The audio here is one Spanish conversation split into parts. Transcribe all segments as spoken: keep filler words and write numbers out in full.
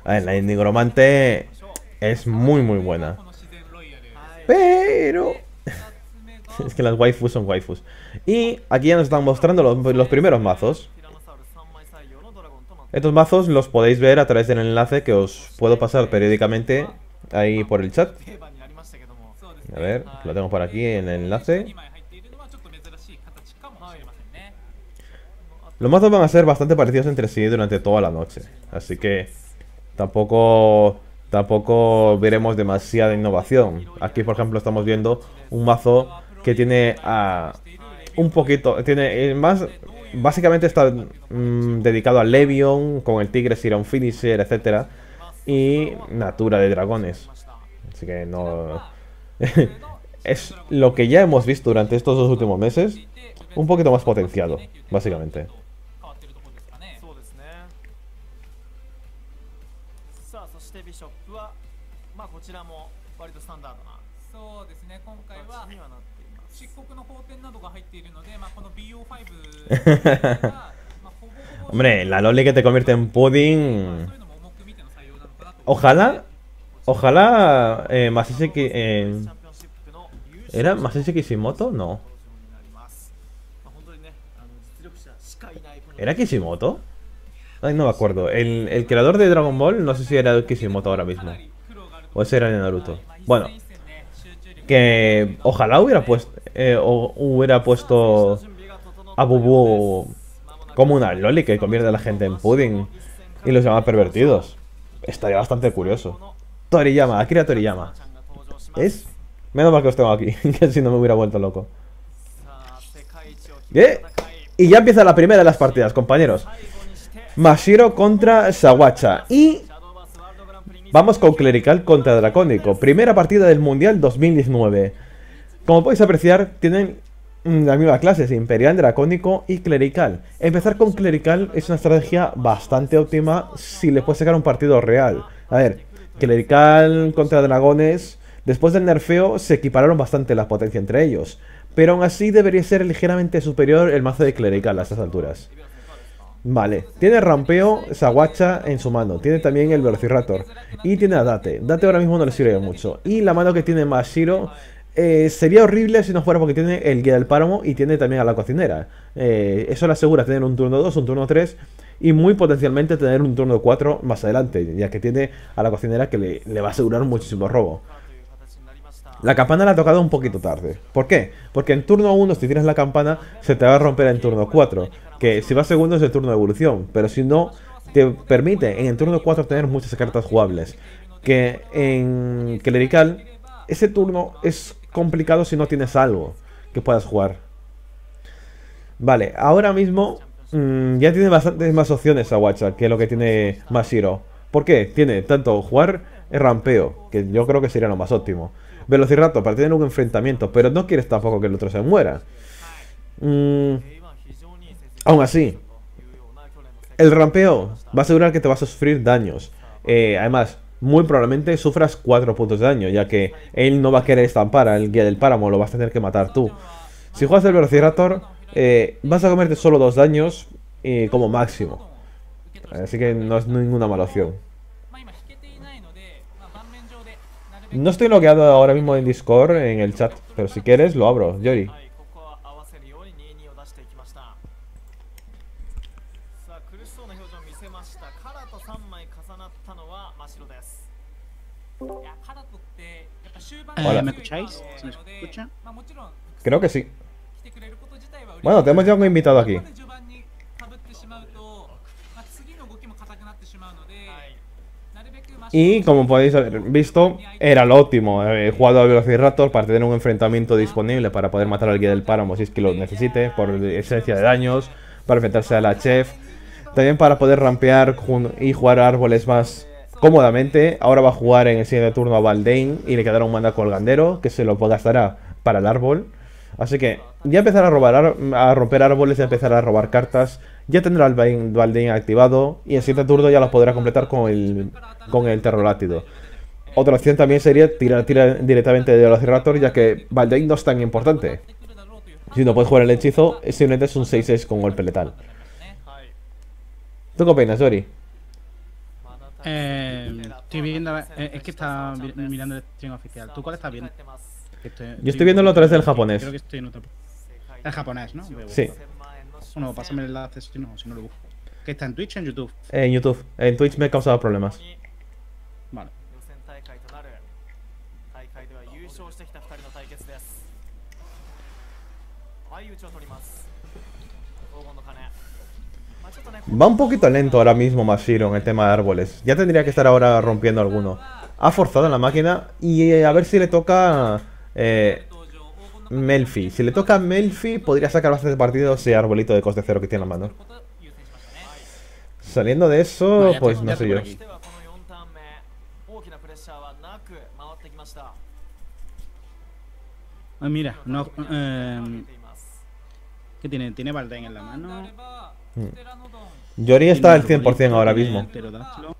A ver, la nigromante es muy muy buena. Pero... es que las waifus son waifus. Y aquí ya nos están mostrando los, los primeros mazos. Estos mazos los podéis ver a través del enlace que os puedo pasar periódicamente ahí por el chat. A ver, lo tengo por aquí en el enlace. Los mazos van a ser bastante parecidos entre sí durante toda la noche. Así que tampoco, tampoco veremos demasiada innovación. Aquí, por ejemplo, estamos viendo un mazo que tiene uh, un poquito... Tiene más... Básicamente está mmm, dedicado a Levion, con el Tigre, Siron Finisher, etcétera. Y Natura de dragones. Así que no... es lo que ya hemos visto durante estos dos últimos meses. Un poquito más potenciado, básicamente. Hombre, la loli que te convierte en pudding. Ojalá. Ojalá eh, Masashi eh, ¿Era Masashi Kishimoto? No. ¿Era Kishimoto? Ay, no me acuerdo. El, el creador de Dragon Ball, no sé si era Kishimoto ahora mismo. O ese era de Naruto. Bueno. Que ojalá hubiera puesto eh, o hubiera puesto a Bubu como una loli que convierte a la gente en pudding y los llama pervertidos. Estaría bastante curioso. Toriyama, Akira Toriyama. ¿Es? Menos mal que os tengo aquí, que si no me hubiera vuelto loco. ¿Eh? Y ya empieza la primera de las partidas, compañeros. Mashiro contra Sawacha. Y vamos con Clerical contra Dracónico. Primera partida del Mundial dos mil diecinueve. Como podéis apreciar, tienen las mismas clases, Imperial, Dracónico y Clerical. Empezar con Clerical es una estrategia bastante óptima si le puedes sacar un partido real. A ver, Clerical contra Dragones, después del nerfeo se equipararon bastante la potencia entre ellos. Pero aún así debería ser ligeramente superior el mazo de Clerical a estas alturas. Vale, tiene Rampeo, Sawacha en su mano. Tiene también el Velociraptor. Y tiene a Date. Date ahora mismo no le sirve mucho. Y la mano que tiene Mashiro eh, sería horrible si no fuera porque tiene el Guía del Páramo y tiene también a la Cocinera. Eh, eso le asegura tener un turno dos, un turno tres y muy potencialmente tener un turno cuatro más adelante, ya que tiene a la Cocinera que le, le va a asegurar muchísimo robo. La campana la ha tocado un poquito tarde. ¿Por qué? Porque en turno uno, si tienes la campana, se te va a romper en turno cuatro. Que si va segundo es el turno de evolución. Pero si no, te permite en el turno cuatro tener muchas cartas jugables. Que en Clerical, ese turno es complicado si no tienes algo que puedas jugar. Vale, ahora mismo mmm, ya tiene bastantes más opciones Sawacha que lo que tiene Mashiro. ¿Por qué? Tiene tanto jugar el rampeo, que yo creo que sería lo más óptimo. Velociraptor para tener un enfrentamiento, pero no quieres tampoco que el otro se muera. Mm, aún así, el rampeo va a asegurar que te vas a sufrir daños. Eh, además, muy probablemente sufras cuatro puntos de daño, ya que él no va a querer estampar al Guía del Páramo, lo vas a tener que matar tú. Si juegas el Velociraptor, eh, vas a comerte solo dos daños eh, como máximo. Así que no es ninguna mala opción. No estoy logueado ahora mismo en Discord, en el chat, pero si quieres lo abro, Yori. Eh, ¿Me escucháis? ¿Se me escucha? Creo que sí. Bueno, tenemos ya un invitado aquí. Y como podéis haber visto, era lo óptimo. He jugado a Velociraptor para tener un enfrentamiento disponible para poder matar al Guía del Páramo si es que lo necesite, por esencia de daños, para enfrentarse a la Chef. También para poder rampear y jugar árboles más cómodamente. Ahora va a jugar en el siguiente turno a Baldain y le quedará un mana colgandero que se lo gastará para el árbol. Así que ya empezar a robar a romper árboles, ya empezar a robar cartas. Ya tendrá el Baldain activado y en el siguiente turno ya lo podrá completar con el, con el Terrolátido. Otra opción también sería tirar, tirar directamente de Velociraptor, ya que Baldain no es tan importante. Si no puedes jugar el hechizo, simplemente es un seis seis con golpe letal. ¿Tú qué opinas, Dori? Eh, estoy viendo. eh, es que está mi- mirando el stream oficial. ¿Tú cuál estás viendo? Que estoy- Yo estoy viéndolo a través del japonés. Creo que estoy en otro. El japonés, ¿no? Sí, Bueno, pásame el enlace si no, si no lo busco. ¿Que está en Twitch o en YouTube? en YouTube. En Twitch me ha causado problemas. Vale. 予選大会となる大会では優勝してきたふたりの対決です。相打ちを取ります。黄金の鐘。まあちょっとね、 Va un poquito lento ahora mismo Mashiro en el tema de árboles. Ya tendría que estar ahora rompiendo alguno. Ha forzado la máquina y eh, a ver si le toca eh, Melfi. Si le toca Melfi podría sacar bastante partido ese arbolito de coste cero que tiene en la mano. Saliendo de eso, Vaya, pues ya no sé estoy yo. por aquí. ではこのよんターン目、大きなプレッシャーはなく回ってきました。 Ah, mira, no. 出 Eh, ています。 ¿Qué tiene? Tiene Balden en la mano. Yori está al cien por cien ahora mismo. Tiene pterodáctilo.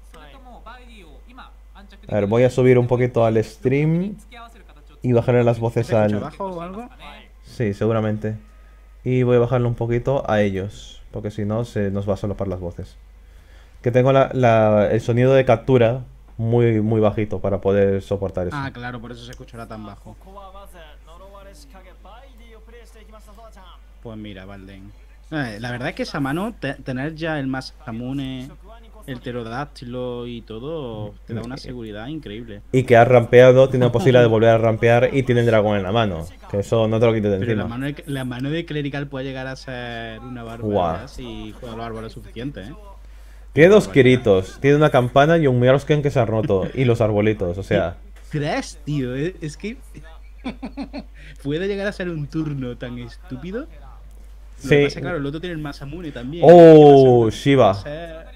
A ver, voy a subir un poquito al stream y bajarle las voces ¿Se escucha al... abajo o algo? Sí, seguramente. Y voy a bajarle un poquito a ellos, porque si no se nos va a solapar las voces. Que tengo la, la- el sonido de captura muy, muy bajito para poder soportar eso. Ah, claro, por eso se escuchará tan bajo. ここはまず呪われし影バイディをプレイしていきました、ソワちゃん。 Pues mira, Balden. Eh, la verdad es que esa mano, te- tener ya el Masamune, el pterodáctilo y todo, te da una seguridad increíble. Y que ha rampeado, tiene la posibilidad de volver a rampear y tiene el dragón en la mano. Que eso no te lo quites de Pero la encima. mano, de, la mano de Clerical puede llegar a ser una barbaridad Guau. si juega los árboles suficiente, ¿eh? Tiene dos Kiritos, tiene una campana y un Miarsken que se ha roto. Y los arbolitos, o sea... Tres, tío, eh, es que puede llegar a ser un turno tan estúpido. Lo que Sí. pasa es que, claro, el otro tiene el Masamune también. Oh, Va a Shiva. ser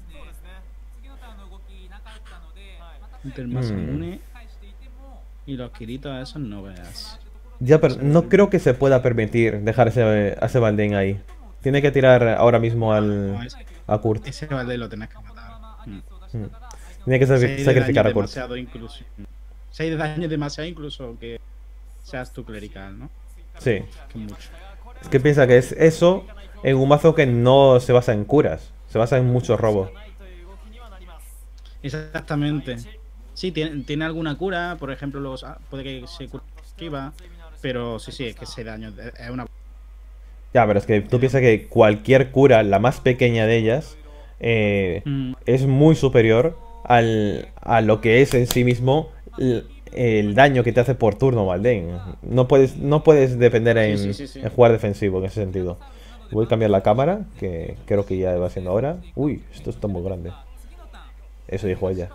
entre el Mm. Masamune y los Kiritos esos no veas. Ya, pero no creo que se pueda permitir dejar ese, a ese Baldein ahí. Tiene que tirar ahora mismo No, al, ese, a Kurt. ese Balde lo tenés que matar. Mm. Mm. Tiene que Seis sac- de sacrificar daño a Kurt. demasiado incluso. seis de daño demasiado incluso que seas tu clerical, ¿no? Sí. Que mucho. Es que piensa que es eso en un mazo que no se basa en curas. Se basa en mucho robo. ないという動きにはなります。 Exactamente. Sí, tiene, tiene alguna cura, por ejemplo, los, ah, puede que se cure esquiva, pero sí, sí, es que ese daño es es una... Ya, pero es que tú piensas que cualquier cura, la más pequeña de ellas, eh, Mm, es muy superior al, a lo que es en sí mismo el, el daño que te hace por turno, Baldein. No puedes, no puedes depender en, Sí, sí, sí, sí. en jugar defensivo en ese sentido. Voy a cambiar la cámara, que creo que ya va siendo ahora. Uy, esto está muy grande. Eso dijo ella.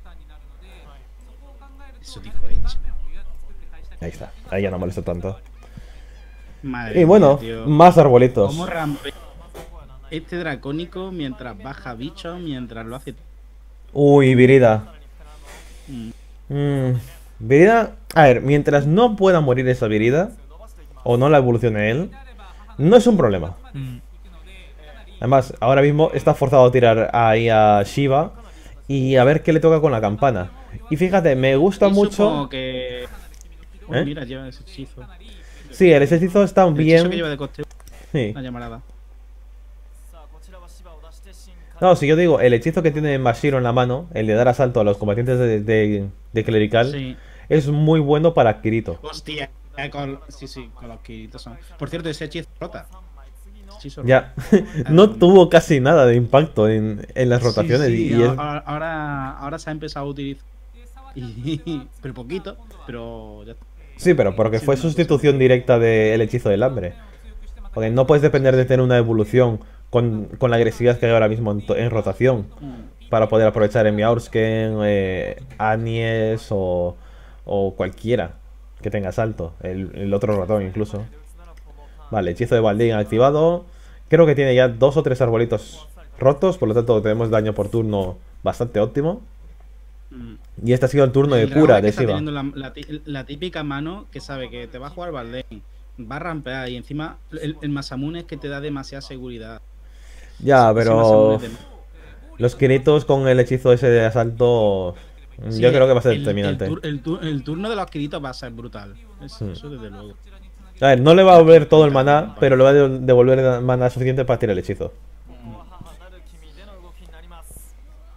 eso dijo Edge. Ahí está, ahí ya no molesta tanto. Madre Y bueno, mía, tío. más arbolitos. ¿Cómo rampea este dracónico mientras baja bicho, mientras lo hace? Uy, Virida. Mm, Mm, Virida, a ver, mientras no pueda morir esa Virida, o no la evolucione él, no es un problema. mm. Además, ahora mismo está forzado a tirar ahí a Shiva y a ver qué le toca con la campana. Y fíjate, me gusta Y mucho... supongo que... Uy, ¿Eh? mira, lleva ese hechizo. Sí, el hechizo está El hechizo que bien... lleva de coste Sí. una llamarada. さあこちらは芝を出して進化。 No, si yo digo, el hechizo que tiene Mashiro en la mano, el de dar asalto a los combatientes de, de, de Clerical, Sí. es muy bueno para Kirito. Hostia, eh, con... sí, sí, con los Kiritos son... Por cierto, ese hechizo rota. Hechizo Ya, no tuvo casi nada de impacto en, en las Sí, rotaciones sí, y, y es... ahora, ahora, ahora se ha empezado a utilizar. Y- pero poquito, pero ya está. Sí, pero porque Sí, fue una sustitución directa del hechizo del hambre. Porque no puedes depender de tener una evolución con, con la agresividad que hay ahora mismo en, to- en rotación. Mm. Para poder aprovechar en Miaursken, eh, Anies o, o cualquiera que tenga salto. El, el otro ratón incluso. Vale, hechizo de Baldein activado. Creo que tiene ya dos o tres arbolitos rotos. Por lo tanto tenemos daño por turno bastante óptimo. Mm. Y este ha sido el turno de El dragón cura es que de está Shiva. teniendo la, la ti- la típica mano que sabe que te va a jugar Baldein, va a rampear y encima el, el Masamune es que te da demasiada seguridad. Ya, Ese pero Masamune es de- los Kiritos con el hechizo ese de asalto, Sí, yo creo que va a ser el, determinante. El, tur- el tur- el turno de los Kiritos va a ser brutal. Eso, Hmm. eso desde luego. A ver, no le va a devolver todo el maná, pero le va a de- devolver el maná suficiente para tirar el hechizo.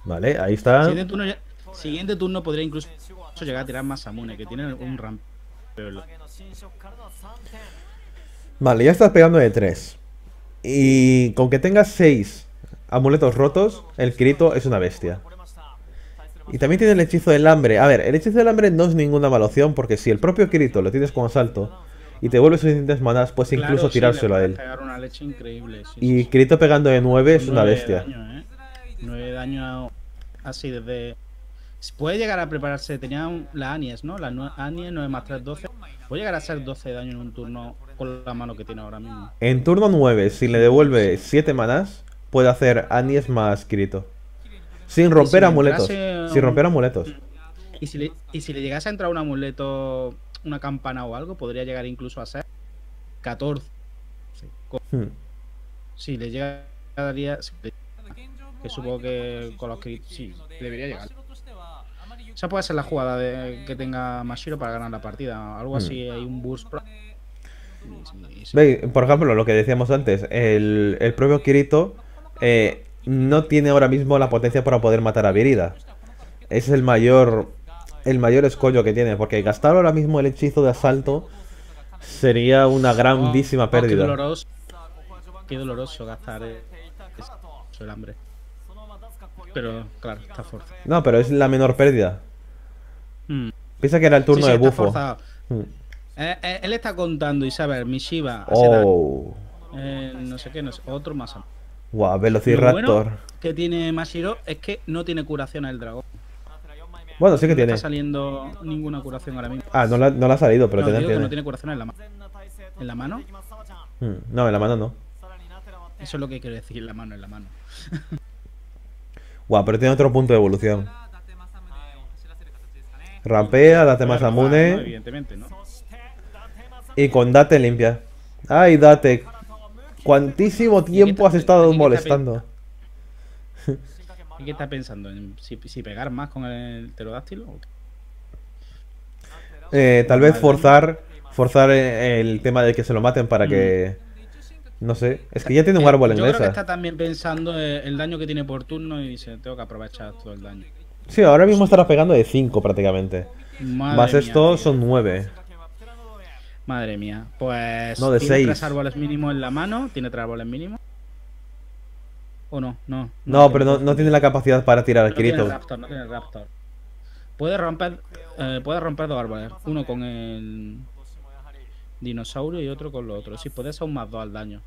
Vale, ahí está. Siguiente turno, ya- siguiente turno podría incluso llegar a tirar Masamune, que tiene un ramp. Vale, ya estás pegando de tres. Y con que tengas seis amuletos rotos, el Kirito es una bestia. Y también tiene el hechizo del hambre. A ver, el hechizo del hambre no es ninguna mala opción, porque si el propio Kirito lo tienes con asalto y te vuelve suficientes manas, puedes incluso Claro, sí, tirárselo le a puedes él. pegar una leche increíble. Sí, Y sí, sí. Kirito pegando de nueve es una Nueve bestia. daños, ¿eh? Nueve daños así desde... Puede llegar a prepararse, tenía un- la Anies, ¿no? La nue- Anies nueve más tres, doce. Puede llegar a ser doce de daño en un turno con la mano que tiene ahora mismo. En turno nueve, si le devuelve siete manas, puede hacer Anies más Kirito. Sin romper si le amuletos. entrase Sin un- romper amuletos. Y si, le, y si le llegase a entrar un amuleto, una campana o algo, podría llegar incluso a ser catorce. Hmm. Si le llega a daría... Que supongo que con los que sí, debería llegar. Esa puede ser la jugada de, que tenga Mashiro para ganar la partida. Algo así, hay un burst. pro- y- y- Ve, por ejemplo, lo que decíamos antes, el, el propio Kirito eh, no tiene ahora mismo la potencia para poder matar a Virida. Es el mayor el mayor escollo que tiene, porque gastar ahora mismo el hechizo de asalto sería una grandísima Oh, oh, qué pérdida. doloroso. Qué doloroso gastar eh, eso, el hambre. Pero, claro, está forzado. No, pero es la menor pérdida. Mm. Piensa que era el turno Sí, sí, de está bufo. forzado. Hmm. Eh, eh, él está contando y saber, Mishiba, hace daño, Oh. eh, no sé qué, no sé, otro más. Guau, Lo Velociraptor. bueno que tiene Mashiro es que no tiene curación el dragón. Bueno, sí que No tiene. está saliendo ninguna curación ahora mismo. Ah, no la, no la ha salido, pero no, tener digo que tiene. no tiene curación en la mano. ¿En la mano? Hmm, No, en la mano no. Eso es lo que quiero decir, en la mano, en la mano. Guau, pero tiene otro punto de evolución. Rampea, date más Puede robar, ¿no? amune. Evidentemente, ¿no? Y con Date limpia. Ay, Date. ¿Cuantísimo tiempo has estado ¿Y qué está molestando? ¿Y qué está pensando? ¿En si, si pegar más con el pterodáctilo? ¿O qué? Eh, tal vez Vale. forzar forzar eh, el tema de que se lo maten para que... No sé. Es que ya tiene un Eh, árbol en Yo creo que mesa. está también pensando eh, el daño que tiene por turno y dice, tengo que aprovechar todo el daño. Sí, ahora mismo estará pegando de cinco prácticamente. Madre Más mía, esto tío. son nueve. Madre mía. Pues No, de tiene seis. tres árboles mínimos en la mano. ¿Tiene tres árboles mínimos? ¿O no? No, No, pero no, no tiene la capacidad para tirar al No tiene Kirito. Raptor, no tiene Raptor. Puede romper, eh, puede romper dos árboles. Uno con el dinosaurio y otro con lo otro. Sí, puede ser un más dos al daño.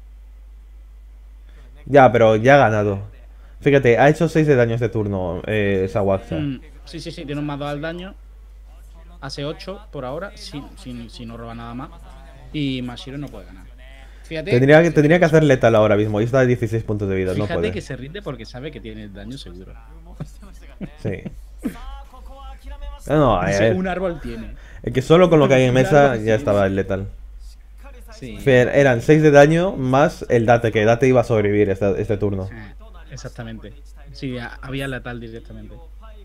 Ya, pero ya ha ganado. Fíjate, ha hecho seis de daño este turno, eh, Sawaxa. Mm, sí, sí, sí, tiene un más dos al daño. Hace ocho por ahora, si, si, si no roba nada más. Y Mashiro no puede ganar. Fíjate, Tendría que, tendría que hacer letal ahora mismo. Y está a dieciséis puntos de vida, no fíjate puede. que se rinde porque sabe que tiene daño seguro. Sí. No, no, a Dice, ver. un árbol tiene. Es que solo con lo que hay en Un mesa árbol ya sí. estaba el letal. Sí. Fer, eran seis de daño más el Date, que Date iba a sobrevivir este, este turno. Eh, Exactamente. Sí, ha- había letal directamente.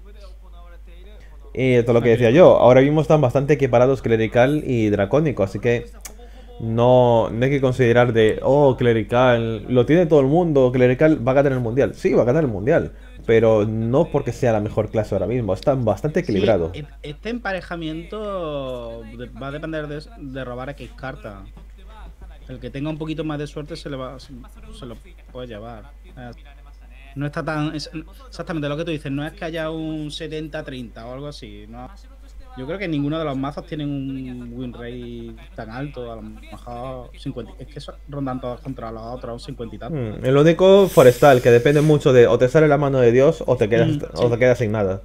Y esto es lo que decía yo. Ahora mismo están bastante equiparados Clerical y Dracónico, así que no, no hay que considerar de, oh, Clerical, lo tiene todo el mundo, Clerical va a ganar el mundial. Sí, va a ganar el mundial, pero no porque sea la mejor clase ahora mismo. Están bastante equilibrados. Sí, e- este emparejamiento de- va a depender de, de robar X carta. El que tenga un poquito más de suerte se, le va, se, se lo puede llevar. Eh, No está tan... es- exactamente lo que tú dices, no es que haya un setenta treinta o algo así. No. Yo creo que ninguno de los mazos tienen un win rate tan alto. A lo mejor cincuenta. Es que eso rondan todos contra los otros, un cincuenta y tanto. Hmm, El único forestal, que depende mucho de o te sale la mano de Dios o te quedas, Mm, o sí. te quedas sin nada.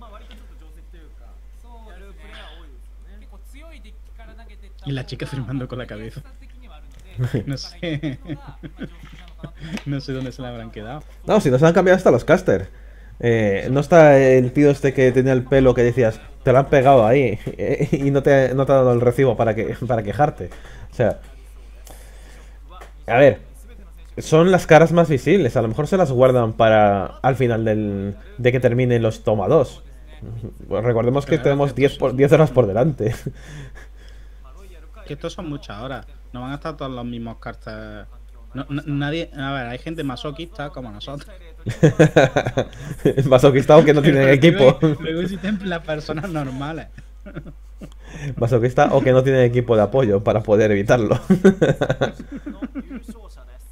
Y la chica firmando con la cabeza. No sé. No sé dónde se la habrán quedado. No, si nos han cambiado hasta los caster. Eh, no está el tío este que tenía el pelo que decías, te lo han pegado ahí y no te, no te ha dado el recibo para, que, para quejarte. O sea, a ver, son las caras más visibles. A lo mejor se las guardan para al final del, de que terminen los toma dos. Recordemos que Claro, tenemos que diez, pues- por, diez horas por delante. Que estos son muchas horas. No van a estar todas las mismas cartas No, no- nadie, a ver, hay gente masoquista como nosotros. Masoquista o que no tienen equipo. Luego, luego existen las personas normales. Masoquista o que no tienen equipo de apoyo para poder evitarlo. の優勝者です。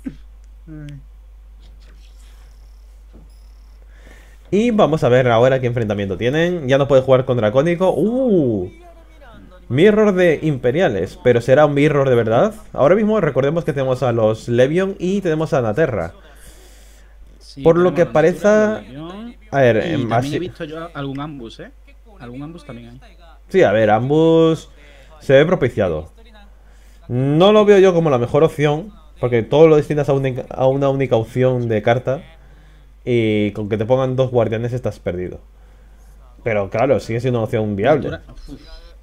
Y vamos a ver ahora qué enfrentamiento tienen. Ya no puede jugar con Dracónico. Uh, Mirror de Imperiales. Pero ¿será un Mirror de verdad? Ahora mismo recordemos que tenemos a los Levion y tenemos a Naterra. Sí, Por lo tenemos que la parezca... Natura, la Legión, A ver, y en también he base- visto yo algún ambus, ¿eh? Algún ambus también hay. Sí, a ver, ambos se ve propiciado. No lo veo yo como la mejor opción, porque todo lo destinas a, una- a una única opción de carta. Y con que te pongan dos guardianes estás perdido. Pero claro, sigue siendo una opción viable. Natura, uf,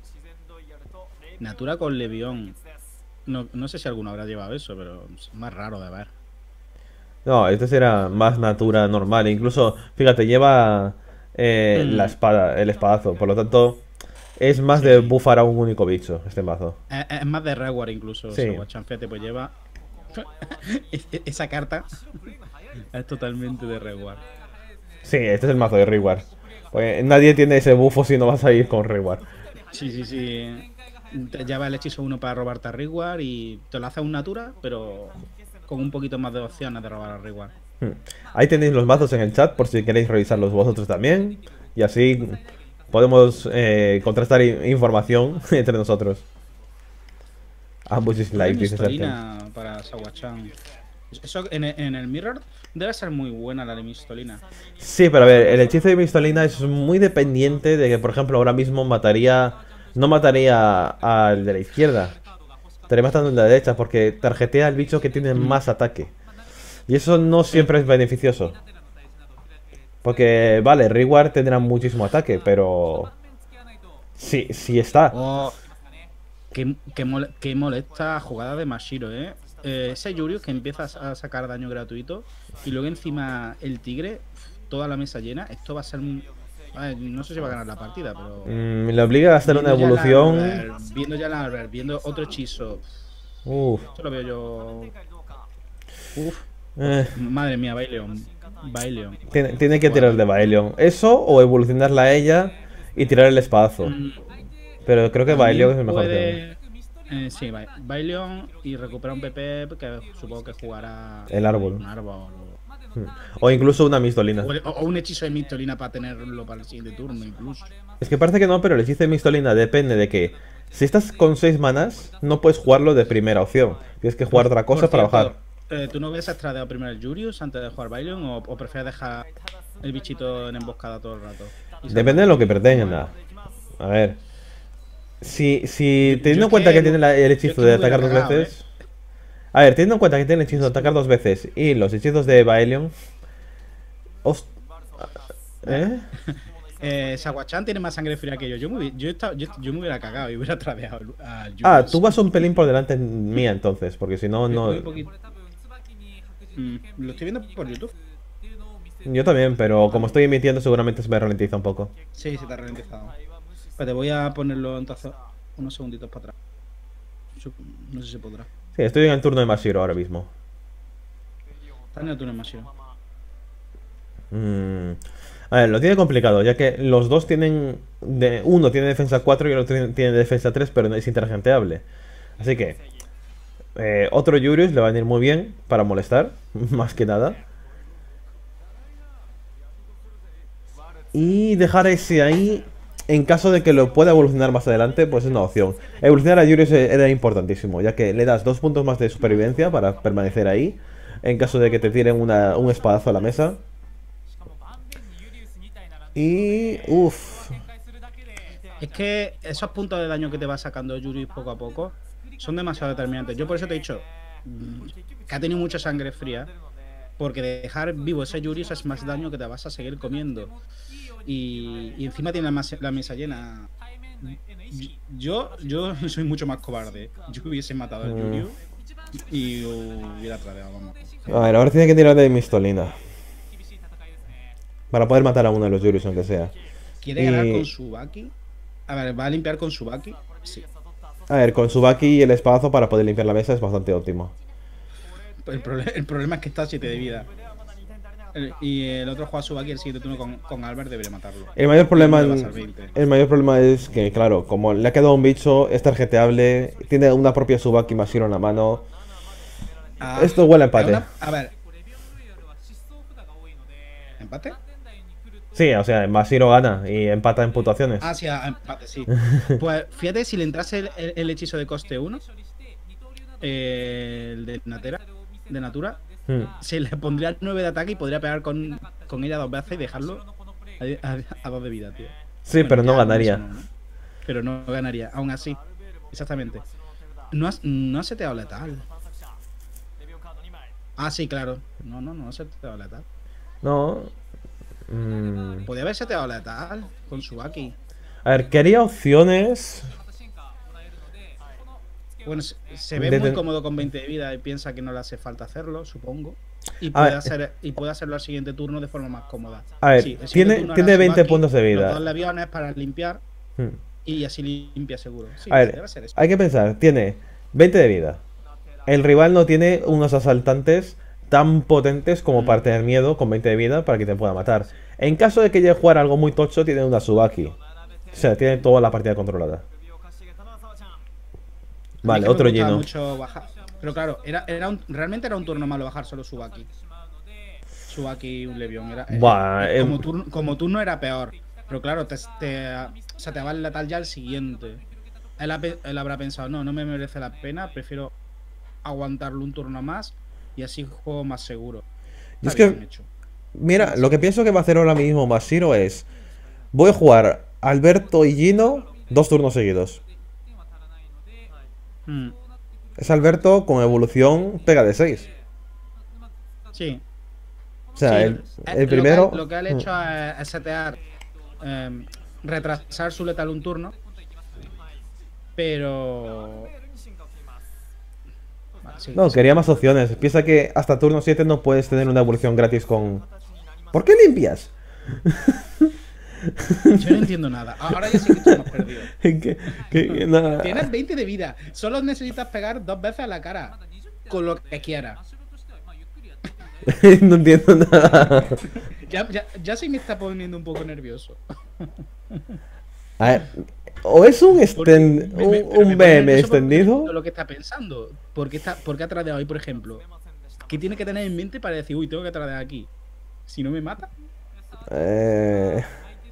Natura con Levión. No, no sé si alguno habrá llevado eso, pero es más raro de ver. No, este será más natura normal. Incluso, fíjate, lleva eh, Mm. la espada, el espadazo. Por lo tanto, es más de buffar a un único bicho, este mazo. Es, es más de Reward incluso. Sí. Sí. Fíjate, pues lleva... Esa carta es totalmente de Reward. Sí, este es el mazo de Reward. Pues nadie tiene ese buffo si no vas a ir con Reward. Sí, sí, sí. Te lleva el hechizo uno para robarte a Reward y te lo hace un Natura, pero con un poquito más de opciones de robar a Reward. Hmm. Ahí tenéis los mazos en el chat por si queréis revisarlos vosotros también. Y así podemos eh, contrastar i- información entre nosotros. Ambos is like, dice Sergio. Mistolina para Sawachan. Eso en el, en el Mirror debe ser muy buena la de Mistolina. Sí, pero a ver, el hechizo de Mistolina es muy dependiente de que, por ejemplo, ahora mismo mataría... No mataría al de la izquierda. Estaría matando al de la derecha porque tarjetea al bicho que tiene más ataque. Y eso no siempre es beneficioso. Porque, vale, Reward tendrá muchísimo ataque, pero... Sí, sí está. Oh, qué, qué, mole- qué molesta jugada de Mashiro, ¿eh? Eh, ese Yurius que empieza a sacar daño gratuito y luego encima el tigre, toda la mesa llena. Esto va a ser un... a ver, no sé si va a ganar la partida, pero... Mm, le obliga a hacer una Viendo ya la evolución. Albert, viendo ya la Albert, viendo otro hechizo. Uf. Esto lo veo yo... Uf, Eh, madre mía, Baileon. Baileon. tiene, tiene que tirar de Baelion. Eso o evolucionarla a ella y tirar el espadazo. Mm, Pero creo que también Baelion es el mejor. puede- eh, sí, Ba- Baileon y recupera un P P que supongo que jugará El árbol. un árbol o, Mm. O incluso una Mistolina. o- o un hechizo de Mistolina para tenerlo para el siguiente turno incluso. Es que parece que no, pero el hechizo de Mistolina depende de que si estás con seis manas, no puedes jugarlo de primera opción. Tienes que jugar otra cosa Por para cierto, bajar. eh, ¿tú no ves tradeado primero el Jurius antes de jugar Baileon o, o prefieres dejar el bichito en emboscada todo el rato? Y Depende de lo que pretenda. A ver. Si, si Yo- teniendo yo en cuenta que- que tiene la- el yo hechizo que de me hubiera atacar dos cagado, veces. A ver, teniendo en cuenta que tiene el hechizo de atacar dos veces y los hechizos de Baelion. Host- ¿Eh? Eh, Sawachan tiene más sangre fría que yo. Yo me, hubi- yo, estaba- yo, yo me hubiera cagado y hubiera tradeado al al Ah, Jurius. tú vas un pelín por delante mía entonces, porque si no, Yo no. voy un poquito- Mm, lo estoy viendo por YouTube. Yo también, pero como estoy emitiendo, seguramente se me ralentiza un poco. Sí, se te ha ralentizado. Pero te voy a ponerlo entonces unos segunditos para atrás. Yo- No sé si se podrá. Sí, estoy en el turno de Mashiro ahora mismo. Está en el turno Mashiro. Mm. A ver, lo tiene complicado, ya que los dos tienen... De, uno tiene defensa cuatro y el otro tiene, tiene defensa tres, pero no es intergenteable. Así que... eh, otro Jurius le va a venir muy bien para molestar, más que nada. Y dejar ese ahí, en caso de que lo pueda evolucionar más adelante, pues es una opción. Evolucionar a Jurius era importantísimo, ya que le das dos puntos más de supervivencia para permanecer ahí. En caso de que te tiren una, un espadazo a la mesa. Y... uff. Es que esos puntos de daño que te va sacando Jurius poco a poco son demasiado determinantes. Yo por eso te he dicho mm, que ha tenido mucha sangre fría. Porque dejar vivo ese Jurius es más daño que te vas a seguir comiendo. Y, y encima tiene la, mas- la mesa llena. Yo, yo soy mucho más cobarde. Yo hubiese matado al Mm. Jurius y hubiera tradeado, vamos. A ver, ahora tiene que tirar de Mistolina. Para poder matar a uno de los Jurius, aunque sea. ¿Quiere Y- ganar con su Baki? A ver, ¿va a limpiar con su Baki? Sí. A ver, con su Baki y el espadazo para poder limpiar la mesa es bastante óptimo. el, proble- el problema es que está a siete de vida. El- y el otro juega Subaki el siguiente turno con, con Albert, debería matarlo. El mayor problema, No le vas al veinte. el mayor problema es que, claro, como le ha quedado un bicho, es tarjeteable, tiene una propia Tsubaki Mashiro en la mano. Ah, Esto huele a empate. es una- A ver. ¿Empate? Sí, o sea, Mashiro gana y empata en puntuaciones. Ah, sí, a- empate, sí. Pues fíjate, si le entrase el, el- el hechizo de coste uno, eh, el de Natera, de Natura, Hmm. se le pondría nueve de ataque y podría pegar con, con ella dos veces y dejarlo a, a- a dos de vida, tío. Sí, pero no ya, ganaría. eso no, ¿no? Pero no ganaría, aún así. Exactamente. No has, no has seteado letal. Ah, sí, claro. No, no, no has seteado letal. No. Mm. Podría haber seteado letal con Subaki. A ver, quería opciones. Bueno, se, se ve De- muy de- cómodo con veinte de vida y piensa que no le hace falta hacerlo, supongo. Y A puede, ver. hacer, y puede hacerlo al siguiente turno de forma más cómoda. A ver, Sí, el siguiente tiene- turno tiene hará veinte Tsubaki, puntos de vida. Los dos leviones para limpiar Hmm. y así limpia seguro. Sí, A ver, debe ser eso. hay que pensar, tiene veinte de vida. El rival no tiene unos asaltantes tan potentes como para tener miedo con veinte de vida para que te pueda matar. En caso de que llegue a jugar algo muy tocho, tiene una Tsubaki. O sea, tiene toda la partida controlada. A mí Vale, que me otro gustaba lleno. mucho bajar. Pero claro, era, era un, realmente era un turno malo bajar solo Subaki. Subaki y un Levión. Era, era- Buah, como, em- turno, como turno era peor. Pero claro, te, te, o sea, te va el letal ya el siguiente. Él, ha pe- él habrá pensado, no, no me merece la pena, prefiero aguantarlo un turno más y así juego más seguro. Y es Está bien que- hecho. Mira, lo que pienso que va a hacer ahora mismo Mashiro es... Voy a jugar Alberto y Gino dos turnos seguidos. Mm, Es Alberto con evolución pega de seis. sí. O sea, Sí, el, eh, el lo que- primero... Lo que, él ha hecho es, es setear, em, retrasar su letal un turno. Pero. Vale, sí, No, sí. quería más opciones. Piensa que hasta turno siete no puedes tener una evolución gratis con... ¿Por qué limpias? Yo no entiendo nada. Ahora ya sí que estamos perdidos. Que- que- nada. Tienes veinte de vida. Solo necesitas pegar dos veces a la cara. Con lo que quieras. No entiendo nada. Ya, ya, ya se me está poniendo un poco nervioso. A ver, o es un, Porque extend- me- me- un, pero me un pone B M nervioso porque extendido. no lo que está pensando. ¿Por qué, está, por qué ha tradeado ahí, por ejemplo? ¿Qué tiene que tener en mente para decir, uy, tengo que tradear aquí? Si no me mata. Eh,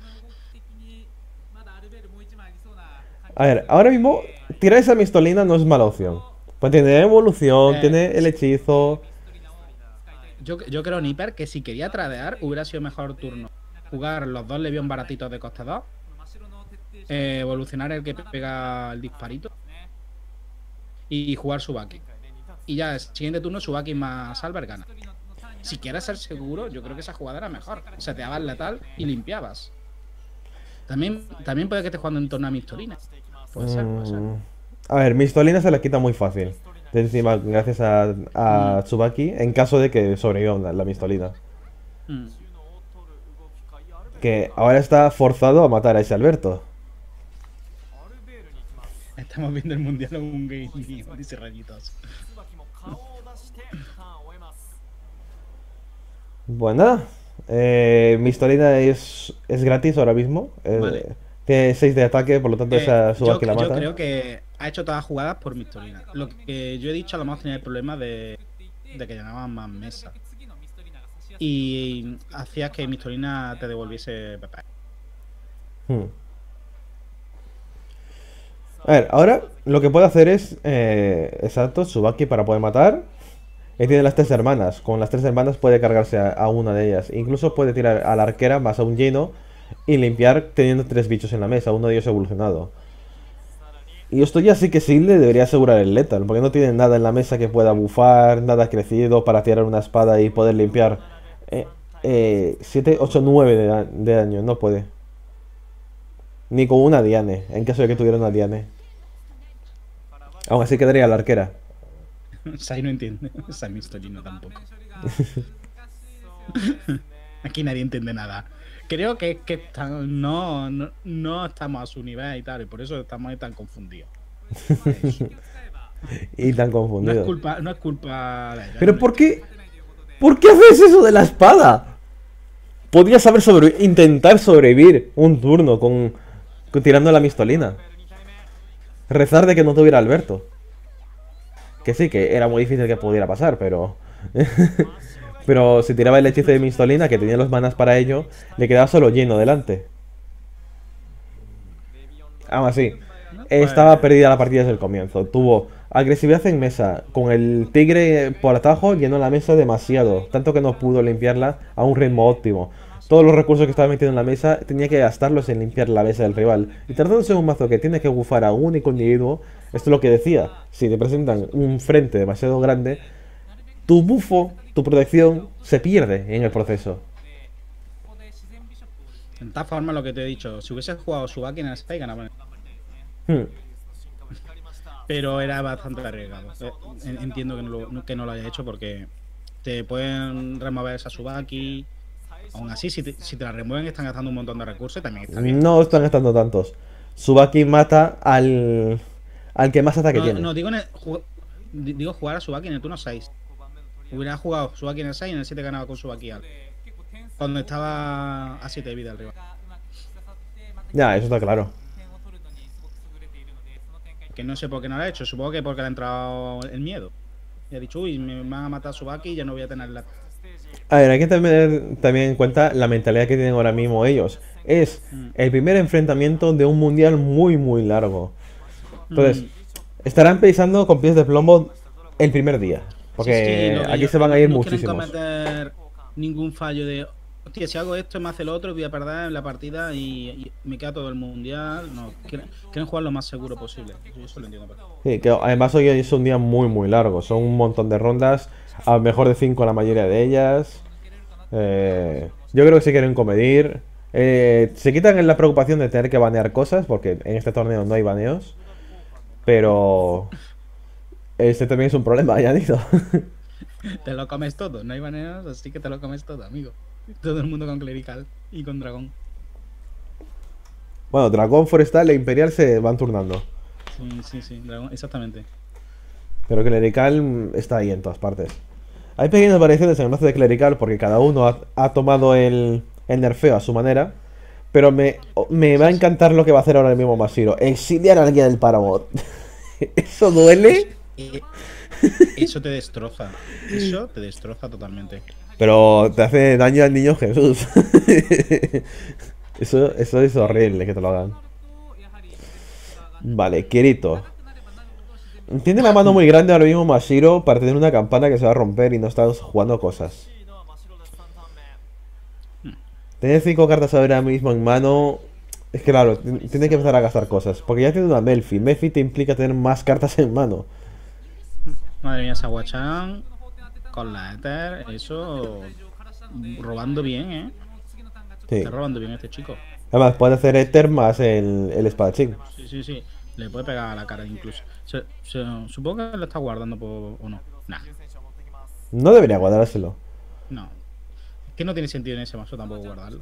A ver, ahora mismo tirar esa mistolina no es mala opción. Pues tiene evolución, Eh, tiene el hechizo. Yo, yo creo, Nipper, que si quería tradear, hubiera sido mejor turno. Jugar los dos Levión baratitos de coste dos. eh, evolucionar el que pega el disparito. Y jugar Subaki. Y ya, el siguiente turno, Subaki más Albert gana. Si quieres ser seguro, yo creo que esa jugada era mejor. O sea, te dabas letal y limpiabas. También, también puede que estés jugando en torno a Mistolina. Puede ser, puede ser. Mm, A ver, mistolina se la quita muy fácil. De encima, gracias a, a Tsubaki, en caso de que sobreviva la, la mistolina. Mm. Que ahora está forzado a matar a ese Alberto. Estamos viendo el mundial en un game mío, dice Rayitos. Pues nada, eh, mistolina es, es gratis ahora mismo. eh, Vale. Tiene seis de ataque, por lo tanto Eh, esa yo, Tsubaki la yo mata. creo que ha hecho todas las jugadas por Mistolina. Lo que yo he dicho, a lo mejor tenía el problema de, de que llenaban más mesa. Y hacías que Mistolina te devolviese P P. Hmm. A ver, ahora lo que puede hacer es, eh, exacto, Tsubaki para poder matar. Y tiene las tres hermanas. Con las tres hermanas puede cargarse a, a una de ellas. Incluso puede tirar a la arquera más a un lleno y limpiar teniendo tres bichos en la mesa, uno de ellos evolucionado. Y esto ya sí que sí le debería asegurar el lethal, porque no tiene nada en la mesa que pueda bufar, nada crecido para tirar una espada y poder limpiar. Eh, siete, ocho, nueve de, da- de daño, no puede. Ni con una Diane, en caso de que tuviera una Diane. Aún así quedaría la arquera. Sai no entiende. Sai Mistolino tampoco. Aquí nadie entiende nada. Creo que, que está- no, no, no estamos a su nivel y tal, y por eso estamos ahí tan confundidos. Y tan No es confundido. culpa, no es culpa de ella, Pero hombre. ¿por qué? ¿Por qué haces eso de la espada? Podrías haber sobre... intentar sobrevivir un turno con... con- tirando la mistolina. Rezar de que no tuviera Alberto. Que sí, que era muy difícil que pudiera pasar, pero... pero si tiraba el hechizo de mistolina, que tenía los manas para ello, le quedaba solo lleno delante. Aún así, No, estaba pues, perdida la partida desde el comienzo. Tuvo agresividad en mesa. Con el tigre por atajo llenó la mesa demasiado. Tanto que no pudo limpiarla a un ritmo óptimo. Todos los recursos que estaba metiendo en la mesa tenía que gastarlos en limpiar la mesa del rival. Y tratándose de un mazo que tiene que bufar a un único individuo, esto es lo que decía. Si te presentan un frente demasiado grande, tu bufo, tu protección, se pierde en el proceso. en tal forma lo que te he dicho, si hubiese jugado Subaki en el seis ganaba. Hmm. Pero era bastante arriesgado. Eh, en- Entiendo que no, lo, que no lo haya hecho porque te pueden remover esa Subaki. Aún así, si te, si te la remueven, están gastando un montón de recursos y también está bien. No están gastando tantos. Subaki mata al... al que más ataque No, tiene. no, digo, en el, ju- di- digo jugar a Subaki en el turno seis. Hubiera jugado Subaki en el seis y en el siete ganaba con Subaki algo. Cuando estaba a siete de vida el rival. Ya, eso está claro. Que no sé por qué no lo ha hecho. Supongo que porque le ha entrado el miedo. Y ha dicho, uy, me van a matar a Subaki y ya no voy a tener la. A ver, hay que tener también en cuenta la mentalidad que tienen ahora mismo ellos. Es Mm. el primer enfrentamiento de un mundial muy, muy largo. Entonces, Mm. estarán pensando con pies de plomo el primer día. Porque Sí, sí, lo que aquí ellos se van a ir no quieren muchísimos. cometer ningún fallo de. Hostia, si hago esto y me hace lo otro, voy a perder en la partida y, y me queda todo el mundial. No, quieren, quieren jugar lo más seguro posible. Yo eso lo entiendo. Pero... Sí, que además hoy es un día muy, muy largo. Son un montón de rondas. A lo mejor de cinco la mayoría de ellas. Eh, yo creo que se quieren comedir. Eh, se quitan la preocupación de tener que banear cosas. Porque en este torneo no hay baneos. Pero... este también es un problema añadido. Te lo comes todo, no hay baneos, así que te lo comes todo, amigo. Todo el mundo con clerical y con dragón. Bueno, Dragón, Forestal e Imperial se van turnando. Sí, sí, sí, dragón, exactamente. Pero Clerical mm, está ahí en todas partes. Hay pequeñas variaciones en el mazo de Clerical porque cada uno ha, ha tomado el, el nerfeo a su manera. Pero me, me va a encantar lo que va a hacer ahora mismo Mashiro. Exiliar a alguien del páramo. ¿Eso duele? Eh, Eso te destroza. Eso te destroza totalmente. Pero te hace daño al niño Jesús. Eso, eso es horrible que te lo hagan. Vale, Kirito. Tiene la mano muy grande ahora mismo Mashiro para tener una campana que se va a romper y no estás jugando cosas. Tener cinco cartas ahora mismo en mano. Es que claro, t- tiene que empezar a gastar cosas. Porque ya tiene una Melfi. Melfi te implica tener más cartas en mano. Madre mía, Sawachan con la Ether, eso robando bien, ¿eh? Sí. Está robando bien este chico. Además, puede hacer Ether más el, el espadachín. Sí, sí, sí. Le puede pegar a la cara incluso. Se- se- supongo que lo está guardando por, o no. Nah, No debería guardárselo. no. Es que no tiene sentido en ese mazo tampoco guardarlo.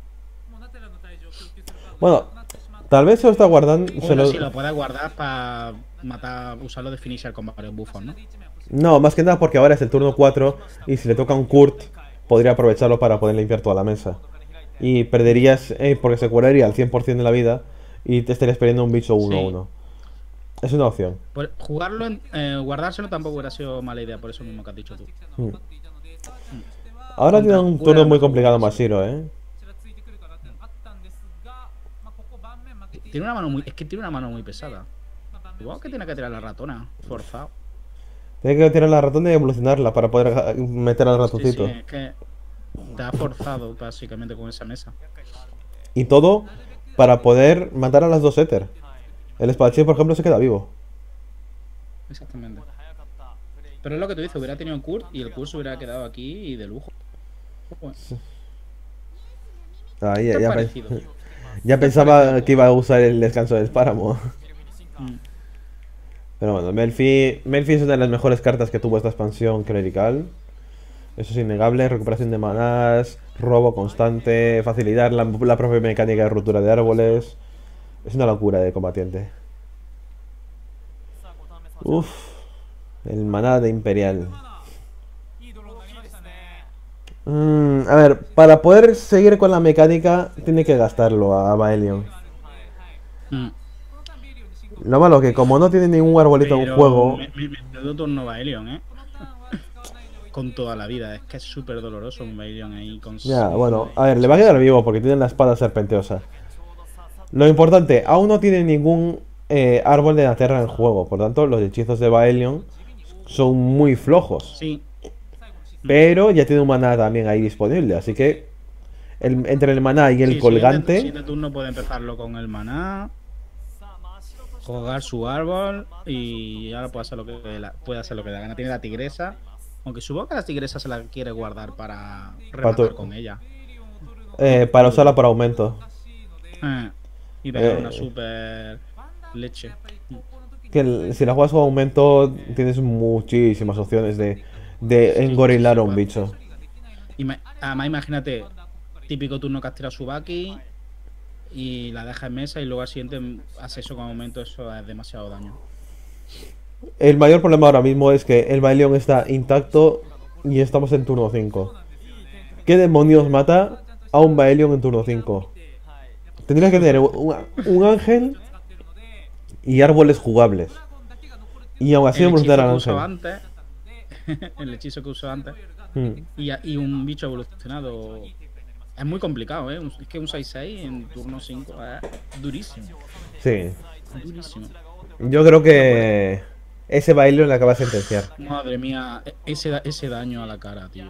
Bueno, tal vez se lo está guardando. Se Bueno, lo... sí, lo puede guardar para matar, usarlo de finisher con varios buffos, ¿no? No, más que nada porque ahora es el turno cuatro. Y si le toca un Kurt, podría aprovecharlo para poder limpiar toda la mesa. Y perderías, eh, porque se curaría al cien por ciento de la vida. Y te estarías perdiendo un bicho uno uno. Es una opción. Pues jugarlo, en- eh, guardárselo tampoco hubiera sido mala idea, por eso mismo que has dicho tú. Hmm. Ahora tiene un turno muy complicado Mashiro, eh. Tiene una mano muy, es que tiene una mano muy pesada. Igual que tiene que tirar la ratona, forzado. Tiene que tirar la ratón y evolucionarla para poder ja- meter al Sí, sí, ratoncito. es que te ha forzado básicamente con esa mesa. Y todo para poder matar a las dos Ether. El espadachín, por ejemplo, se queda vivo. Exactamente. Pero es lo que tú dices, hubiera tenido un Kurt y el Kurt se hubiera quedado aquí y de lujo. Bueno, Ahí, ¿qué ya, te ya ha pe- parecido? ya pensaba que iba a usar el descanso del páramo. Mm. Pero bueno, Melfi, Melfi es una de las mejores cartas que tuvo esta expansión clerical. Eso es innegable. Recuperación de manás, robo constante, facilitar la, la propia mecánica de ruptura de árboles. Es una locura de combatiente. Uf, el maná de Imperial. Mm, a ver, para poder seguir con la mecánica, tiene que gastarlo a Baelion. Mm. Lo malo que como no tiene ningún arbolito en Pero juego... me, me, menudo turno Baelion, ¿eh? Con toda la vida, es que es súper doloroso un Baelion ahí con... Ya, bueno, a ver, le va a quedar vivo porque tiene la espada serpenteosa. Lo importante, aún no tiene ningún eh, árbol de la tierra en juego. Por tanto, los hechizos de Baelion son muy flojos. Sí. Pero ya tiene un maná también ahí disponible. Así que el- entre el maná y el Sí, colgante... Siguiente, siguiente turno puede empezarlo con el maná, colgar su árbol y ahora puede hacer lo que le la- puede hacer lo que le da gana. Tiene la tigresa, aunque supongo que la tigresa se la quiere guardar para rematar tu- con ella. eh, para usarla por aumento. Eh, y pegar Eh. una super leche. Que el- si la juegas con aumento, tienes muchísimas opciones de, de engorilar a un bicho. Ima- además, imagínate, típico turno que has tirado Tsubaki y la deja en mesa y luego al siguiente hace eso con aumento, eso es demasiado daño. El mayor problema ahora mismo es que el Baelion está intacto y estamos en turno cinco. ¿Qué demonios mata a un Baelion en turno cinco? Tendrías que tener un, un ángel y árboles jugables. Y aún así El hechizo evolucionar que al usó ángel. antes, el hechizo que usó antes Hmm. y, a- y un bicho evolucionado es muy complicado, ¿eh? Un- Es que un seis seis en turno cinco es durísimo. Sí. Durísimo. Yo creo que ese Baelion le acaba de sentenciar. Madre mía, e- ese, da- ese daño a la cara, tío.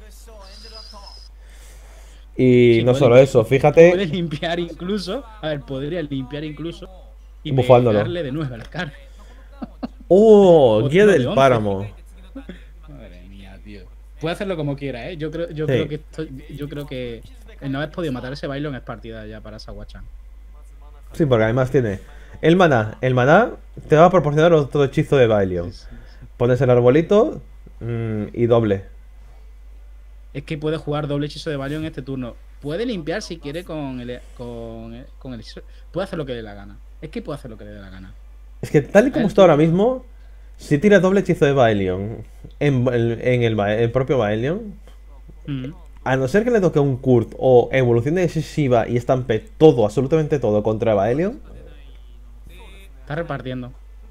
Y Sí, no puede solo limpiar- eso, Puede fíjate, limpiar incluso. A ver, podría limpiar incluso. Y Bufándolo. pegarle de nuevo a la cara. ¡oh! Otro Guía de del once. páramo. Madre mía, tío. Puede hacerlo como quiera, ¿eh? Yo creo, yo Sí. creo que esto- yo creo que el no haber podido matar ese Bailon es partida ya para Sawachan. Sí, porque además tiene el maná. El maná te va a proporcionar otro hechizo de Baelion. Pones el arbolito mm, y doble. Es que puede jugar doble hechizo de Bailon en este turno. Puede limpiar si quiere con el con, el- con el hechizo. Puede hacer lo que le dé la gana. Es que puede hacer lo que le dé la gana. Es que tal y como está ahora mismo, si tira doble hechizo de Baelion en, el- en el, Ba- el propio Baelion, Mm. a no ser que le toque un Kurt o evolución decisiva y estampe todo, absolutamente todo contra Baelion, Está repartiendo.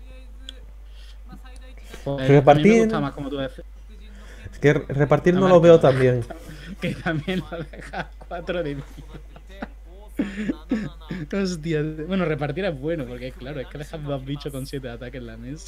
Pues, a mí Repartir- me gusta más como tú dices. es que re- repartir no A ver, lo veo que- tan bien. Que también lo deja cuatro de vida. Hostia. Bueno, repartir es bueno, porque claro, es que dejas dos bichos con siete ataques en la mesa.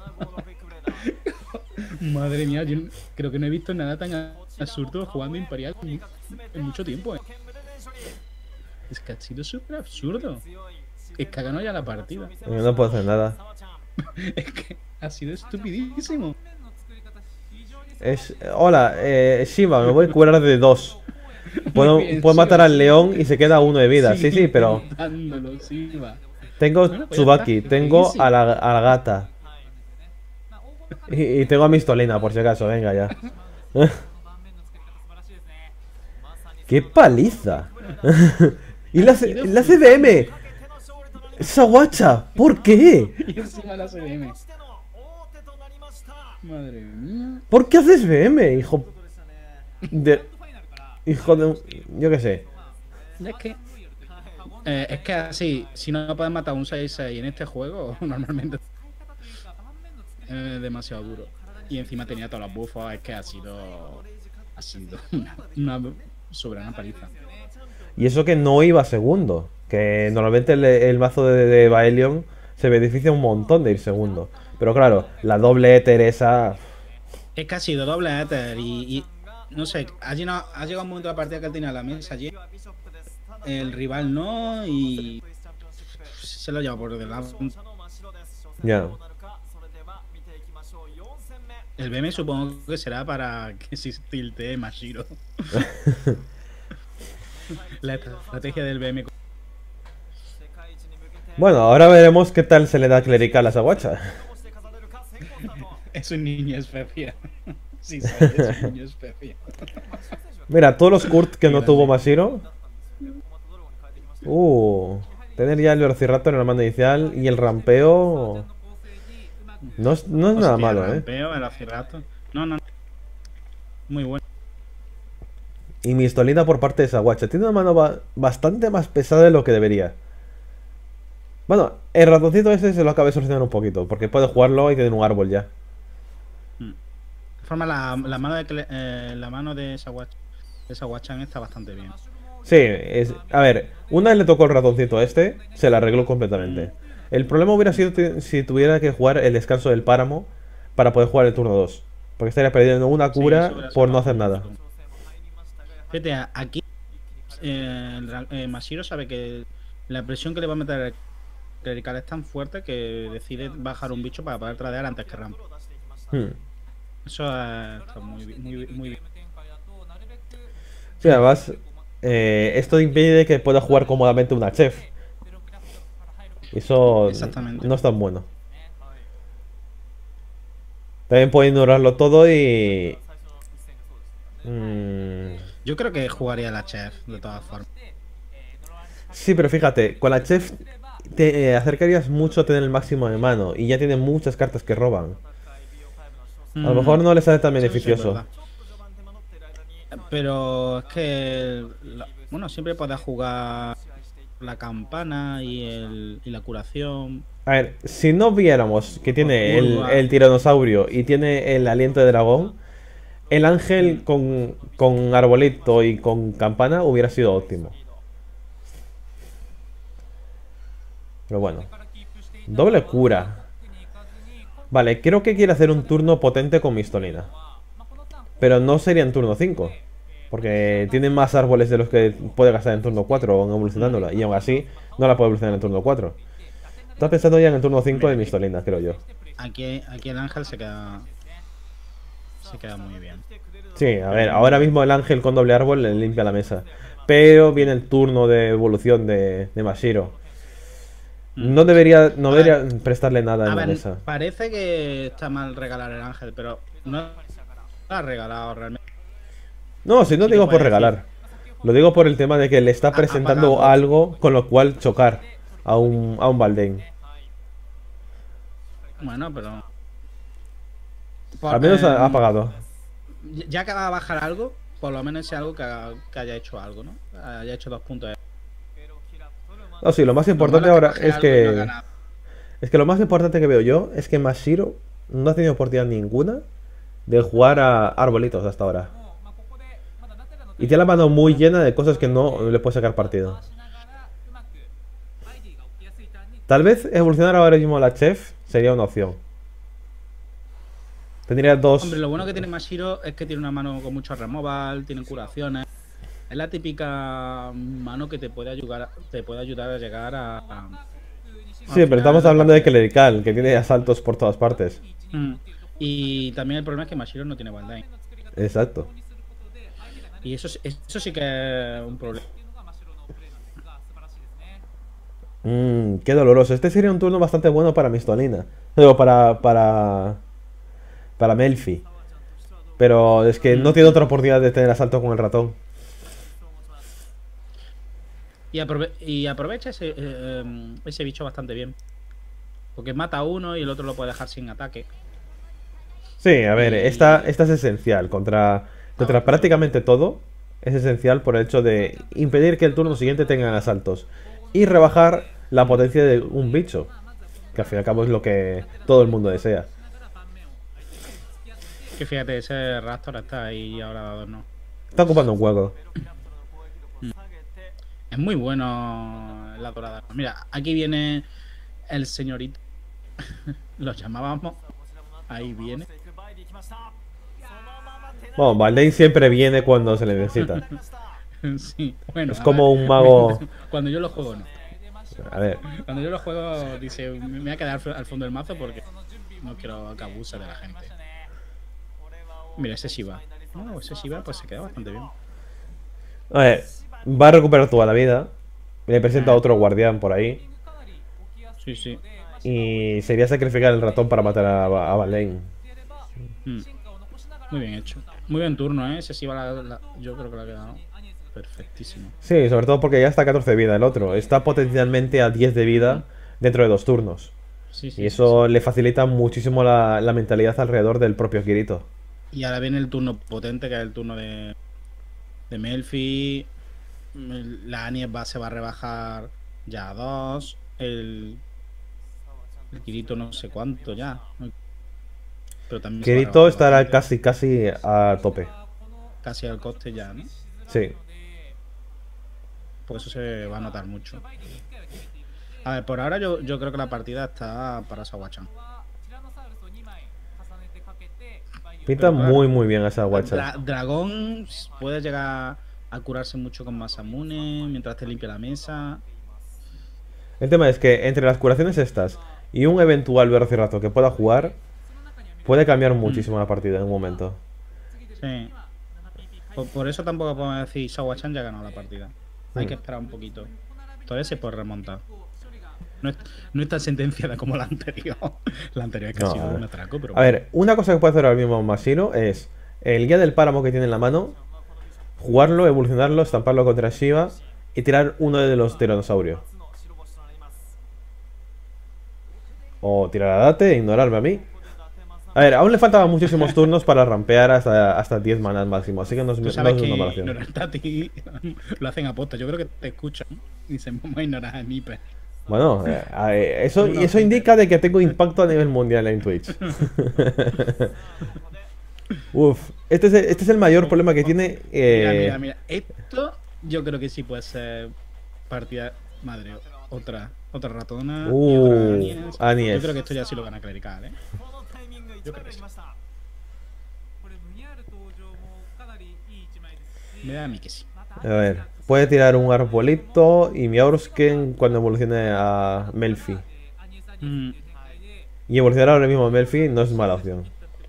Madre mía, yo creo que no he visto nada tan absurdo jugando Imperial en en mucho tiempo. eh. Es que ha sido súper absurdo. Es que ha ganado ya la partida. No puedo hacer nada. Es que ha sido estupidísimo. Es, hola, eh, Shiva, me voy a curar de dos. Puedo, Muy bien, puedo sí, matar al sí. león y se queda uno de vida. Sí, sí, pero Intentándolo, sí, va. tengo Bueno, pues ya Tsubaki, está, tengo easy. a la, a la gata. Y, y tengo a Mistolina, por si acaso, venga ya. ¡Qué paliza! ¡Y la, C- la C D M! ¡Sawatcha! ¿Por qué? Y encima la C D M. Madre mía. ¿Por qué haces B M, hijo de... Hijo de... un- Yo qué sé. Es que. eh, es que así, si no puedes matar un seis seis en este juego, normalmente. Es demasiado duro. Y encima tenía todas las buffas, es que ha sido. Ha sido una, una soberana paliza. Y eso que no iba segundo. Que normalmente el, el mazo de, de Baelion se beneficia un montón de ir segundo. Pero claro, la doble Teresa... Es que ha sido doble éter y, y no sé, ha, llenado- ha llegado un momento de la partida que él tenía la mesa allí. El rival no y se lo lleva por delante. Ya. El B M supongo que será para que se tiltee Mashiro. La estrategia del B M. Bueno, ahora veremos qué tal se le da clerical a Sawatcha. Es un niño especial. Sí, sabe, es un niño especial. Mira, todos los Kurt que no tuvo Mashiro. Uh, tener ya el Velociraptor en la mano inicial y el rampeo. No es, no es nada Hostia, malo, el ¿eh? rampeo, el acierrato. No, no. Muy bueno. Y Mistolina por parte de Saguacha. Tiene una mano ba- bastante más pesada de lo que debería. Bueno, el ratoncito ese se lo acabé solucionando un poquito, porque puede jugarlo y tiene un árbol ya. Mm. De forma, la, la mano de Cle- eh, la mano de Sawach- de Sawachan está bastante bien. Sí, es, a ver, una vez le tocó el ratoncito a este, se la arregló completamente. El problema hubiera sido ti- si tuviera que jugar el descanso del páramo para poder jugar el turno dos. Porque estaría perdiendo una Sí, cura eso hubiera por sido no hacer nada. justo. Fíjate, a- aquí eh, el ra- eh, Mashiro sabe que la presión que le va a meter el clerical es tan fuerte que decide bajar un bicho para poder tradear antes que Ramp. Hmm. Eso eh, está muy, bi- muy, bi- muy bien. Sí, además, eh, esto impide que pueda jugar cómodamente una chef. Y eso Exactamente. no es tan bueno. También puede ignorarlo todo y... Mm, Yo creo que jugaría la chef, de todas formas. sí, pero fíjate, con la chef te eh, acercarías mucho a tener el máximo de mano y ya tiene muchas cartas que roban. A lo mejor no le sale tan Mm, eso sí es beneficioso. verdad. Pero es que, la- bueno, siempre puedes jugar la campana y, el, y la curación. A ver, si no viéramos que tiene el, Curva. el tiranosaurio y tiene el aliento de dragón, el ángel con, con arbolito y con campana hubiera sido óptimo. Pero bueno. Doble cura. Vale, creo que quiere hacer un turno potente con Mistolina. Pero no sería en turno cinco. Porque tiene más árboles de los que puede gastar en turno cuatro o evolucionándola. Y aún así, no la puede evolucionar en turno cuatro. Está pensando ya en el turno cinco de Mistolina, creo yo. Aquí, aquí el ángel se queda. Se queda muy bien. Sí, a ver, ahora mismo el ángel con doble árbol le limpia la mesa. Pero viene el turno de evolución de, de Mashiro. No debería, no A debería ver. prestarle nada A en la ver, mesa. parece que está mal regalar el ángel, pero no lo ha regalado realmente. No, si no Sí que digo por puede regalar. Lo digo por el tema de que le está Ha- presentando apagado. algo con lo cual chocar a un, a un Baldain. Bueno, pero. Por- Al menos ha, ha em, pagado. Ya que va a bajar algo, por lo menos sea algo que, haga- que haya hecho algo, ¿no? Haya hecho dos puntos. No, sí, lo más importante Lo malo ahora que es baje algo y no que... gana. Es que lo más importante que veo yo es que Mashiro no ha tenido oportunidad ninguna de jugar a arbolitos hasta ahora. Y tiene la mano muy llena de cosas que no le puede sacar partido. Tal vez evolucionar ahora mismo a la chef sería una opción. Tendría dos... Hombre, lo bueno que tiene Mashiro es que tiene una mano con mucho removal, tiene curaciones. Es la típica mano que te puede ayudar, te puede ayudar a llegar a. a- Sí, al pero final estamos la hablando de partida. clerical, que tiene asaltos por todas partes. Mm. Y también el problema es que Mashiro no tiene Baldain. Exacto. Y eso, sí- eso sí que es un problema. Mmm, qué doloroso. Este sería un turno bastante bueno para Mistolina. Digo, para, para... Para Melfi. Pero es que no tiene otra oportunidad de tener asalto con el ratón. Y, aprove- y aprovecha ese, eh, em, ese bicho bastante bien. Porque mata a uno y el otro lo puede dejar sin ataque. Sí, a ver, Y- esta, esta es esencial. Contra, contra prácticamente todo. Es esencial por el hecho de impedir que el turno siguiente tengan asaltos. Y rebajar la potencia de un bicho. Que al fin y al cabo es lo que todo el mundo desea. Que fíjate, ese Raptor está ahí ahora dado, no. Está ocupando un hueco. Es muy bueno la dorada. Mira, aquí viene el señorito. Lo llamábamos. Ahí viene. Bueno, Baldain siempre viene cuando se le necesita. Sí, bueno. Es a como ver. un mago. Cuando yo lo juego, no. A ver, Cuando yo lo juego, dice, me voy a quedar al fondo del mazo porque no quiero que abuse de la gente. Mira, ese Shiva. No, ese Shiva pues se queda bastante bien. a ver, va a recuperar toda la vida. Le presenta a otro guardián por ahí. Sí, sí. Y sería sacrificar el ratón para matar a, a Baldain. Mm. Muy bien hecho. Muy buen turno, ¿eh? Ese Shiva la- la- yo creo que la ha quedado perfectísimo. Sí, sobre todo porque ya está a catorce de vida el otro. Está potencialmente a diez de vida dentro de dos turnos. Sí, sí, Y sí, eso sí. le facilita muchísimo la, la mentalidad alrededor del propio Kirito. Y ahora viene el turno potente, que es el turno de, de Melfi. El- La Anies va, se va a rebajar ya a dos. El, el Kirito no sé cuánto ya. Pero también se va a Kirito rebajar estará bastante. casi, casi a tope. Casi al coste ya, ¿no? Sí. Pues eso se va a notar mucho. A ver, por ahora yo, yo creo que la partida está para Sawachan. Pinta Pero muy, claro, muy bien esa guacha. Dra- Dragón puede llegar a curarse mucho con Masamune mientras te limpia la mesa. El tema es que entre las curaciones estas y un eventual Velociraptor que pueda jugar, puede cambiar Mm, muchísimo la partida en un momento. sí. Por, por eso tampoco podemos decir Sawachan ya ha ganado la partida. Hay Mm. que esperar un poquito. Todavía se puede remontar. No es, no es tan sentenciada como la anterior. La anterior es que ha No, sido a un ver. atraco, pero A ver, una cosa que puede hacer ahora mismo Mashiro es el guía del páramo que tiene en la mano, jugarlo, evolucionarlo, estamparlo contra Shiva y tirar uno de los tiranosaurios. O tirar a Date e ignorarme a mí. A ver, aún le faltaban muchísimos turnos para rampear hasta, hasta diez manas máximo, así que no es, tú no sabes es una mala que opción. ignorarte a ti lo hacen a posta. Yo creo que te escuchan y dicen, vamos a ignorar a Nipe. Bueno, eh, eh, eso, Es una eso opción. indica de que tengo impacto a nivel mundial en Twitch. Uf, este es el, este es el mayor problema que tiene. Mira, eh, mira, mira. Esto yo creo que sí puede ser partida. Madre, otra. Otra ratona y otra Uh, Anies. Anies. Yo creo que esto ya sí lo gana Clerical, ¿eh? Yo creo que sí. Me da a mí que sí. A ver, puede tirar un arbolito y Miaursken cuando evolucione a Melfi. Mm, Y evolucionar ahora mismo a Melfi no es mala opción.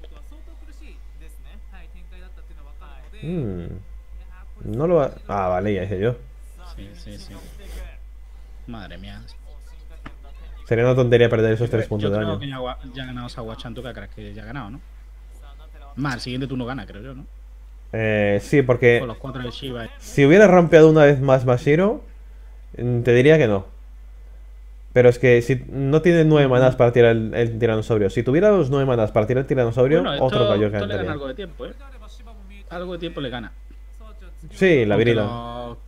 Hmm, no lo va... Ah, vale, ya hice yo. sí, sí, sí. Madre mía. Sería una tontería perder esos Yo tres creo, puntos yo de creo daño. que ya, gua- ya ha ganado Sawachan. ¿Tú qué crees que ya ha ganado, no? Más, el siguiente turno gana, creo yo, ¿no? Eh, sí, Con porque los cuatro de Shiva. si hubiera rampeado una vez más Mashiro, mm, te diría que no. Pero es que si no tiene nueve manas para tirar el, el tiranosaurio. Si tuviera los nueve manas para tirar el tiranosaurio, Bueno, otro esto, gallo que esto le gana entraría. algo de tiempo, ¿eh? Algo de tiempo le gana. Sí, la Aunque virida. lo-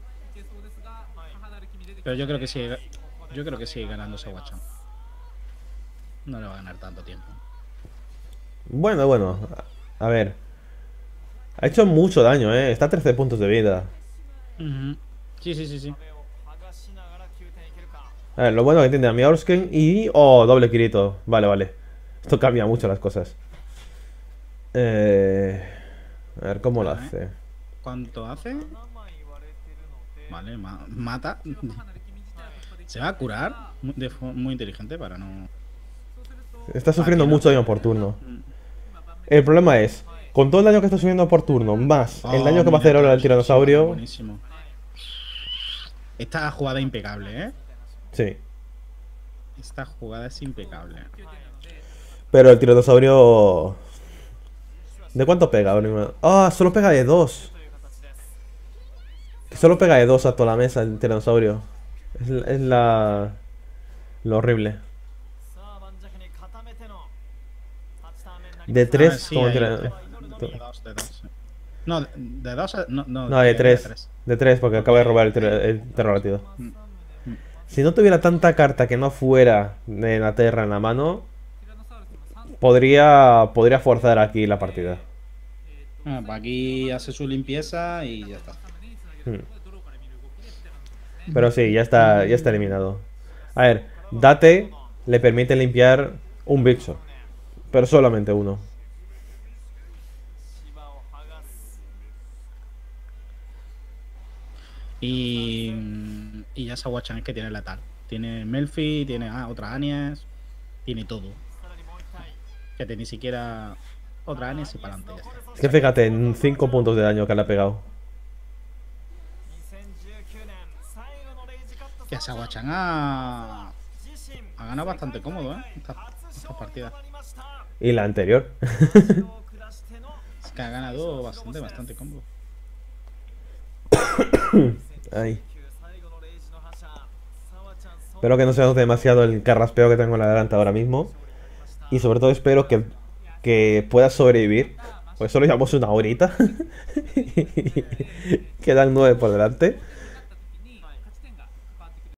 Pero yo creo que sigue. Yo creo que sigue ganando Sawachan. No le va a ganar tanto tiempo. Bueno, bueno. A a ver. Ha hecho mucho daño, eh. Está a trece puntos de vida. Ujú. Sí, sí, sí, sí. A ver, lo bueno que tiene a Miaursken y... Oh, doble Kirito. Vale, vale. Esto cambia mucho las cosas. Eh... A ver cómo lo Espera, ¿eh? hace. ¿Cuánto hace? Vale, ma- mata. Se va a curar. Muy, de fo- muy inteligente para no. Está sufriendo Aquí no. mucho daño por turno. El problema es, con todo el daño que está subiendo por turno, más el Oh, daño que va a hacer mira, ahora el claro, tiranosaurio... buenísimo. Esta jugada impecable, ¿eh? Sí. Esta jugada es impecable. Pero el tiranosaurio... ¿De cuánto pega? ahora mismo? Ah, solo pega de dos. Solo pega de dos a toda la mesa el tiranosaurio. Es, la- es la... Lo horrible. De Ah, tres sí, como ahí, tira- de dos, de dos. No, de- de dos a- no, no, No, de tres. De tres porque acaba de robar el, ter- el terroratido. Mm. Si no tuviera tanta carta que no fuera de la Terra en la mano, podría, podría forzar aquí la partida. Ah, pues aquí hace su limpieza y ya está. Hmm. Pero sí, ya está, ya está eliminado. A ver, Date le permite limpiar un bicho, pero solamente uno. Y, y ya Sawachan es que tiene letal. Tiene Melfi, tiene ah, otra Anies, tiene todo. Que te ni siquiera otra Anies y para adelante ya está. Es que fíjate, en cinco puntos de daño que le ha pegado. Que Sawachan ha, ha ganado bastante cómodo, ¿eh? Estas estas partidas. Y la anterior. Es que ha ganado bastante, bastante cómodo. Ay. Espero que no se note demasiado el carraspeo que tengo en la garganta ahora mismo. Y sobre todo espero que, que pueda sobrevivir. Pues solo llevamos una horita. Quedan nueve por delante.